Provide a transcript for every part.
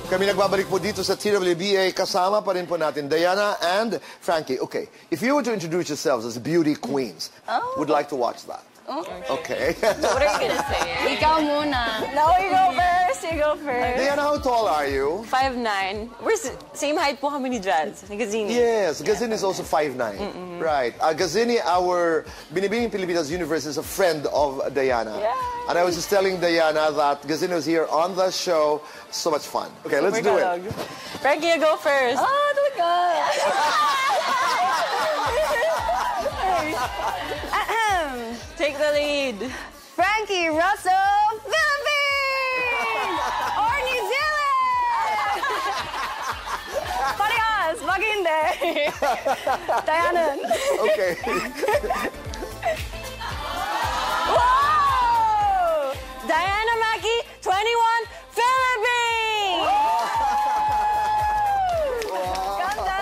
Kami nagbabalik po dito sa TWBA. Kasama pa rin po natin Diana and Frankie. Okay, if you were to introduce yourselves as beauty queens, would like to watch that. Okay. What are you gonna say? Ikaw muna. No, you go first. You go first. Diana, how tall are you? 5'9". We're same height po kami ni Jazz, ni Gazini. Yes, Gazini is also 5'9". Right. Gazini, our Binibining Pilipinas universe, is a friend of Diana. Yeah. And I was just telling Diana that Gazini was here on the show. So much fun. Okay, let's do it. Frankie, you go first. Oh, talaga. Take the lead. Frankie Russell, Philippines! Or New Zealand! Parehas, wag hindi. Diana. Okay. Whoa! Diana Mackey, 21, Philippines! Ganda!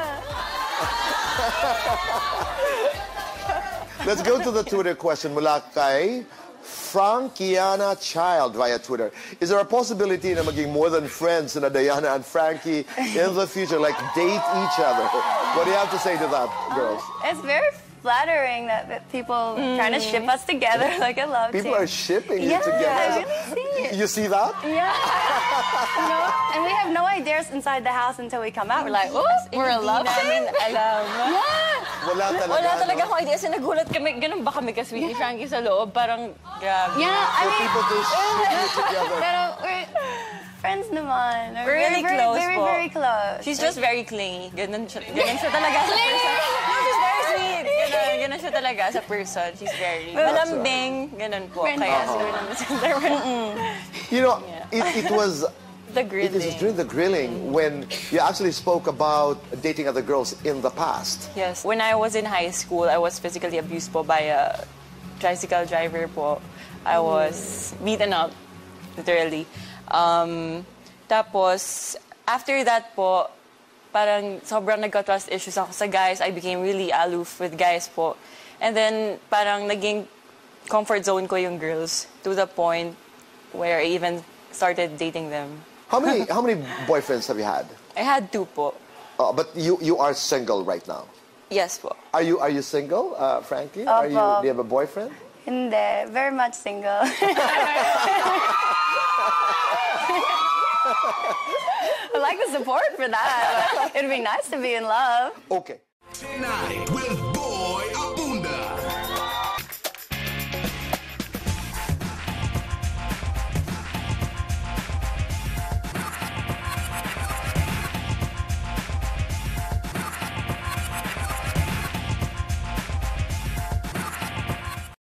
Let's go to the Twitter question mula kay Frankiana Child via Twitter. Is there a possibility na maging more than friends na Diana and Frankie in the future, like date each other? What do you have to say to that, girls? It's very flattering that people trying to ship us together. Like, I love People are shipping you Yeah, together. I really see it. You see that? Yeah. No, and we have no ideas inside the house until we come out. We're like, oops, we're in love scene. Alam. Wala talaga. Wala talaga no? akong idea. Kasi nagulat kami. Ganun ba kami ka-sweet ni Frankie sa loob? Parang, grabe. Yeah, I For mean, people to ship you together. pero we're friends naman. We're really close very, po. very close. She's just very clingy. Ganun siya talaga sa person. No, she's very sweet. Ganun siya talaga sa person. She's very malambing. Ganun po. Kaya siguro naman You know, it was... the It is grilling. during the grilling when you actually spoke about dating other girls in the past. Yes. When I was in high school, I was physically abused po by a tricycle driver po. I was beaten up, literally. Tapos, after that po, parang sobrang nagka-trust issues ako sa guys. I became really aloof with guys po. And then, parang naging comfort zone ko yung girls to the point where I even started dating them. How many boyfriends have you had? I had 2 po. But you are single right now. Yes po. Are you single, Frankie? Opo. Do you have a boyfriend? Hindi, very much single. I like the support for that. It'd be nice to be in love. Okay. Tonight with